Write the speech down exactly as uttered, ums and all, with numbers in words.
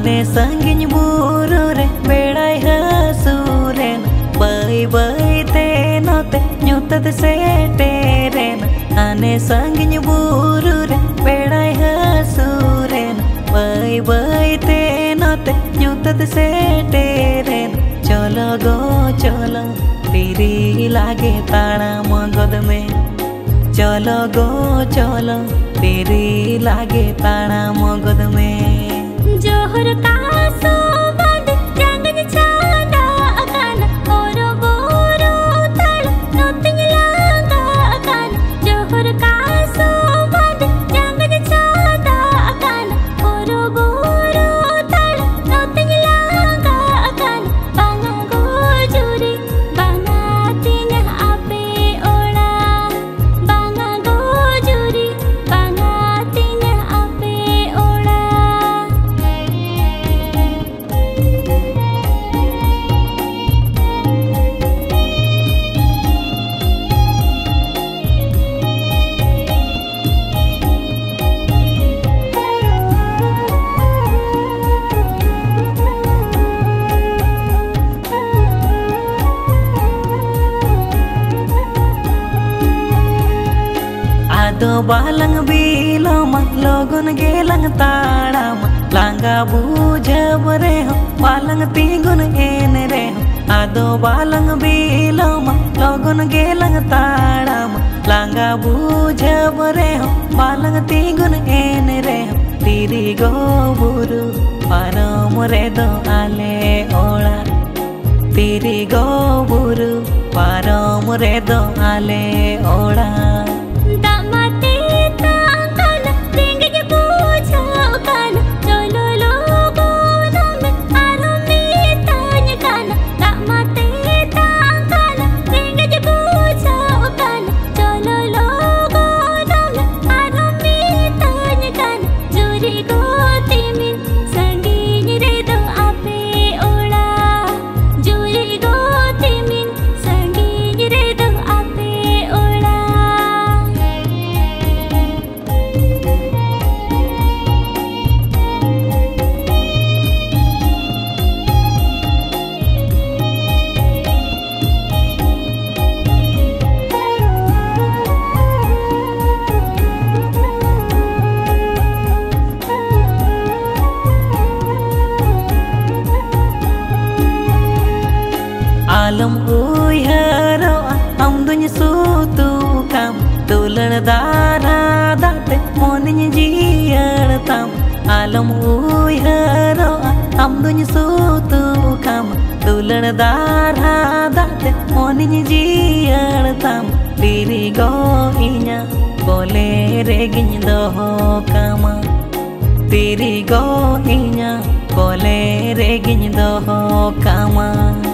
आने संगिन बुरु रे बेड़ाई हसूरेन by by ते नोते न्यूतत सेटेरेन आने संगिन बुरु रे बेड़ाई हसूरेन बाई बाई ते नोते न्यूतत सेटेरेन चलो गो चलो तेरी लागे ताड़ा मगद में चलो गो चलो तेरी लागे ताड़ा मगद में जोहर का सोबंद जंगन छाड़ा अकान ओरो बोरो तल नोतिंग लांगा अकान जोहर का सोबंद जंगन छाड़ा अकान ओरो बोरो तल नोतिंग लांगा अकान बांगा गोजुरी बांगा तीन आपे ओड़ा बांगा गोजुरी बांगा तीन आपे ओड़ा आदो बालंग बीलम लोगन गेलंग ताड़म लांगा बूझब रे हो बालंग तीगुन एन रे हो आदो बालंग बीलम लोगन गेलंग ताड़म लांगा बूझब रे हो बालंग तीगुन एन रे हो तीरी गो बुरु पारम रे दो आले ओड़ा तीरी गो बुरु पारम रे दो आले ओड़ा दामाते तांगन तेंगे पूछो कान चलो लोगो नमे आरो में तान कान दामाते तांगन तेंगे पूछो कान चलो लोगो नमे आरो में तान कान जोरी गोती मिन संगीन रे दो आपे ओड़ा जोरी गोती मिन संगीन रे दो आपे ओड़ा आलम उयहरो हम दुन सूतू काम तुलन दारा दाते मोनिन जियर ताम आलम उयहरो हम दुन सूतू काम तुलन दारा दाते मोनिन जियर ताम तीरी गो इnya बोले रेगिन दोहो कामा तीरी गो इnya बोले रेगिन दोहो कामा